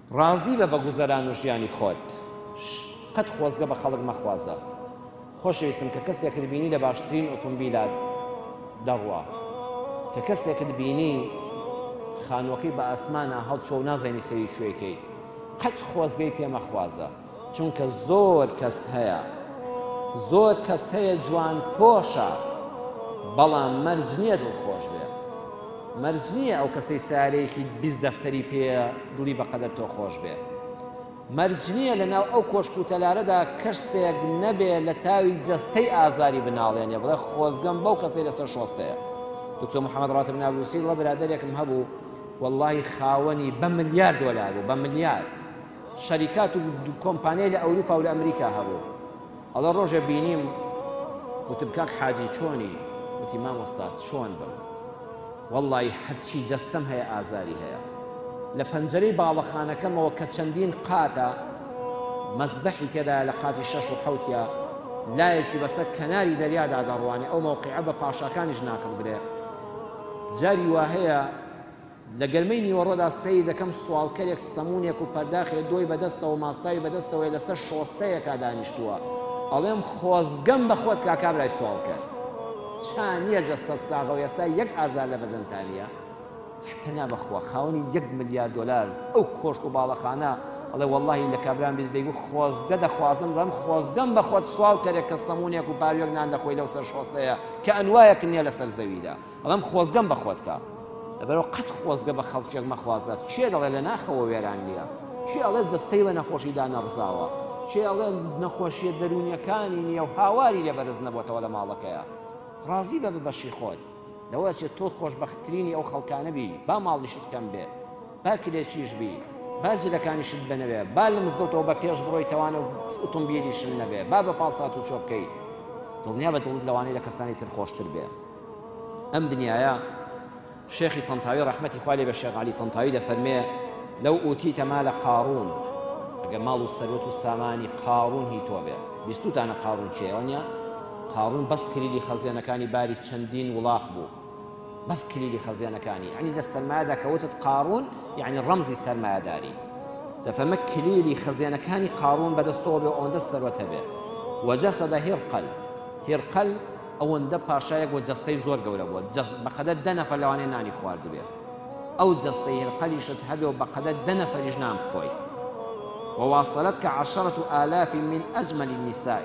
ڕازی بە گوزەران و ژیانی خۆت قەت خۆزگە بە خەڵک مەخوازە خۆشەویستم کە کەسێکت بینی لە باشترین ئۆتۆمبیلات دەڕوا کە کەسێکت بینی خانووەکەی بە ئاسمانە هەڵچۆ و نازانی سەری کوێکەی قەت خۆزگەی پێمەخوازە چونکە زۆر کەس هەیە جوان پۆشە بەڵام مەرج نییە دڵخۆش بێ مەرج نییە ئەو کەسەی سارەیەکی 20 دەفتەری پێ دڵی بەقەدەر تۆ خۆش بێ مەرج نییە لەناو ئەو کۆشک و تەلارەدا کەسێک نەبێ لە تاوی جەستەی ئازاری بناڵێنێ بڵێ خۆزگەم بەو کەسەی لەسەر شۆستەیە دکتۆر محەممەد ڕاتب نابلوسی وڵە برادەرێکم هەبوو واللهی خاوەنی بە ملیار دۆلار بوو بە ملیار شەریکات و کۆمپانیای لە ئەوروپا و لە ئەمریکا هەبوو ئەڵە ڕۆژە بینیم وتم کاک حاجی چۆنی وتی مامۆستا چۆن بم واللهی هەرچی جەستەم هەیە ئازاری هەیە لە پەنجەرەی باڵەخانەکەمەوە کە چەندین قاتە مەزبەحی تێدا لە قاتی 6 و 7 لایەکی بەسەر کەناری دەریادا دەڕوانێ ئەو مەوقیعە بە پاشاکانیش ناکردرێ جاری وا هەیە لە گەرمەی نیوەڕۆدا سەی دەکەم سوالکەرێک سەمونێک و پەرداخێ دۆی بەدەستەوە ماستاوی بەدەستەوەی لەسەر شۆستەیەکا دانیشتووە ئەڵێم خۆزگەم بە خۆت کاکابرای سوال کرد چانیە جەستە ساغە و ئێستا یەک ئازار لە بەدەنتانیە پنا بەخوا خاوەنی 1 ملیار دۆلار ئەو کۆشک و باڵەخانە ئەڵێ واللهی لە کابران بیست دەیگو خۆزگە دەخوازم دەم خۆزگەم بە خۆت سوال کەرێک کە سەمونێک و پاروێک نان دەخۆی لەو سەر شۆستەیە کە ئەنوایەک نییە لەسەر زەویدا ئەڵێم خۆزگەم بە خۆت کە لەبەرەوە قەت خۆزگە بە خەڵکێک مەخوازات چێ دەڵێ لە ناخەوە وێران نییە چێ ئەڵێ جەستەی بە نەخۆشیدا نەڕزاوە چێ ئەڵێ نەخۆشیە دەرونیەکانی نییە و هاواری لێ بەرز نەبووەتەوە لە ماڵەکەیە ڕازی بە بەشی خۆت لەوە چێت تۆ خۆشبەختترینی ئەو خەڵکانە بی با ماڵیشت کەم بێ با کرێکیش بی با جلەکانیشت بنەبێ با لە مزگەوتەوە بە پێش بڕۆی تەوانە ئۆتۆمبیلیشت نەبێ با بە پاسات و چۆ بکەیت دڵنیا بە دڵت لەوانەی لە کەسانی تر خۆشتر بێ ئەم دنیاە شێخی تەنتاوی ڕەحمەتی خوا لێ بە شێخ عەلی تەنتاوی دەفەرمێ لەو ئوتیتە مالە قاڕون ئەگە ماڵ و سەرۆت و سامانی قاڕون هی تۆ بێ بیستوتانە قاڕون چێوە نیە قاڕون بەس کلیلی خەزیانەکانی باری چەندین وڵاق بوو بەس کلیلی خەزیانەکانی یعنی لە سەرمایەدا کەوتت قاڕون یعنی ڕەمزی سەرمایەداری دەفەرمە کلیلی خەزیانەکانی قاڕون بەدەستەوە بێ ئەوەندە سەروەتە بێ وەجەسەدە هێرقەل ئەوەندە پاشایەک بۆ جەستەی زۆر گەورە بووە بەقەدەر 10 نەفەر لەوانەیە نانی خواردبێ ئەو جەستەی هێرقەلیشت هەبێ و بەقەدەر 10 نەفەریش نان بخۆی وواصلتك 10,000 من أجمل النساء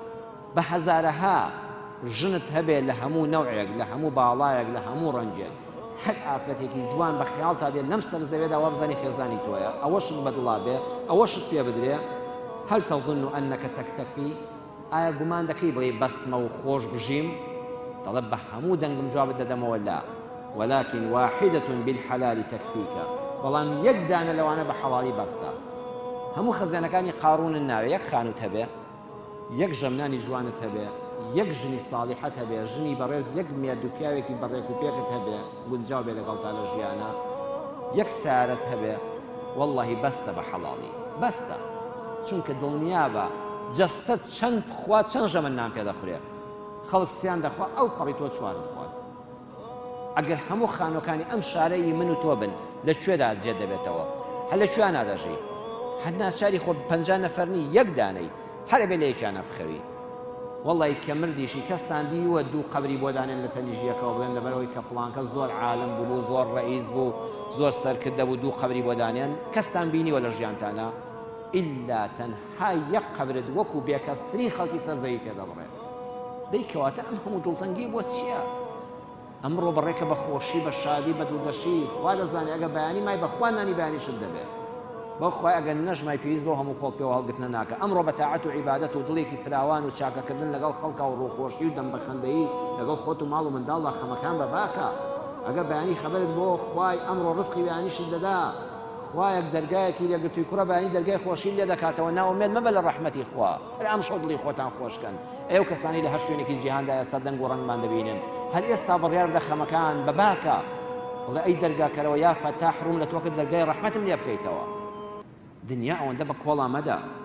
بهزارها ژنت هەبێ لە هەموو نەوعێک لە هەموو باڵایەک لە هەموو ڕەنجێک هەر ئافرەتێکی جوان بە خەیاڵتا دێت لەم سەر زەوێدا وا بزانی خێزانی تۆیە ئەوەشت بەدڵا بێ ئەوەشت پێ بدرێ هەل تەظن أنك تكتفي ئایا گومان دەکەی بڵێ بەسمە و خۆش بژیم دەڵێ بە هەموو دەنگم جوابت دەدەمەوە لا ولكن واحدة بالحلال تكفيك بەڵام یەک دانە لەوانە بە حەڵاڵی بەستە هەموو خەزیانەکانی قاڕونن ناوێ یەک خانوت هەبێ یەک ژەمنانی جوانت هەبێ یەک ژنی ساڵیحەت هەبێ ژنی بەڕێز یەک مێرد و پیاوێکی بەڕێک و پێکت هەبێ گونجاو بێ لەگەڵتا لە ژیانە یەک سارەت هەبێ واللهی بەستە بە حەڵاڵی بەستە چونکە دڵنیا بە جەستت چەند بخوا چەند ژەمن نان پێ دەخورێ خەڵک سیان دەخوا ئەو پەڕی تۆ چوارت خوارد ئەگەر هەموو خانوەکانی ئەم شارەی من و تۆ بن لەکوێدا جێ دەبێتەوە هەر لەکوێ نادەژی هەر ناچاری خۆ 50 نەفەرنی یەک دانەی هەر بێ لە یەکیانە بخەوی والله کە مردیشی کەستان دیوە دوو قەبری بۆ دانێن لە تەنیژیەکەەوە بڵێن لەبەرەوەی کە فڵانکە زۆر عالم بوو زۆر ڕئیس بوو زۆر سەرکردە بوو دوو قەبری بۆ دانێن کەستان بینیوە لە ژیانتانە ئیلا تەنها یەک قەبرت وەکو بێکەستترین خەڵکی سەر زەوی پێ دەبڕێت دەی کەواتە ئەم هەموو دڵتەنگی بۆ چییە؟ ئەمڕۆ بەڕێکە بە خۆشی بە شادی بە دڵگەشی خوا دەزانێت ئەگە بەیانی مای بەخوا نانی بەیانیشت دەبێت بۆ خۆی ئەگەر نەژمای پێویست بۆ هەموو کۆڵ پێوە هەڵگرتنە ناکە ئەمڕۆ بە تاعەت و عیبادەت و دڵێکی فراوان و چاکەکردن لەگەڵ خەڵکا و ڕووخۆشی و دەمبەخەندەیی لەگەڵ خۆت و ماڵ و منداڵدا خەمەکان بە باکە ئەگە بەیانی خەبەرت بۆ خوای ئەمڕۆ ڕزقی بەیانیشت دەدا خوایەک دەرگایەکی لێگرتووی کوڕە بەیانی دەرگای خۆشی لێ دەکاتەوە ناومێد مەبە لە ڕەحمەتی خوا هەر ئەم شەو دڵی خۆتان خۆشکەن ئێوە کەسانی لە هەر شوێنێکی جیهاندا ئێستا دەنگ و ڕەنگمان دەبینن هەر ئێستا بڕیار بدە خەمەکان بە باکە بڵێ ئەی دەرگاکەرەوە یا فەتاح ڕووم لە تۆ کرد دەرگای ڕەحمەتم لێ بکەیتەوە دنیا ئەوەندە بە کۆڵا مەدە